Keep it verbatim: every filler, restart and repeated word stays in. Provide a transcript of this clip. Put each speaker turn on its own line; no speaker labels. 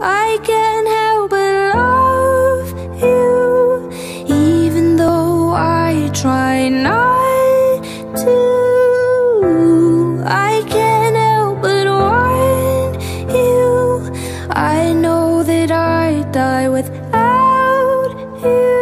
I can't help but love you, even though I try not to. I can't help but want you. I know that I'd die without you.